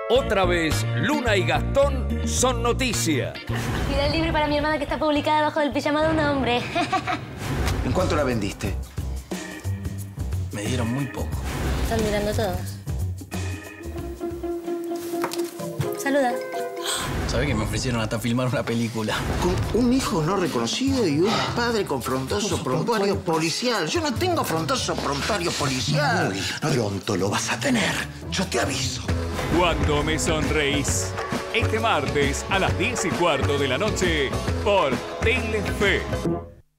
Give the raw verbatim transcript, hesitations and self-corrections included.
Otra vez, Luna y Gastón son noticia. Pide el libro para mi hermana que está publicada debajo del pijama de un hombre. ¿En cuánto la vendiste? Me dieron muy poco. Están mirando todos. Saluda. ¿Sabés que me ofrecieron hasta filmar una película? Con un hijo no reconocido y un padre con frondoso prontuario policial. Yo no tengo frondoso prontuario policial. Muy pronto lo vas a tener. Yo te aviso. Cuando me sonreís. Este martes a las diez y cuarto de la noche por Telefe.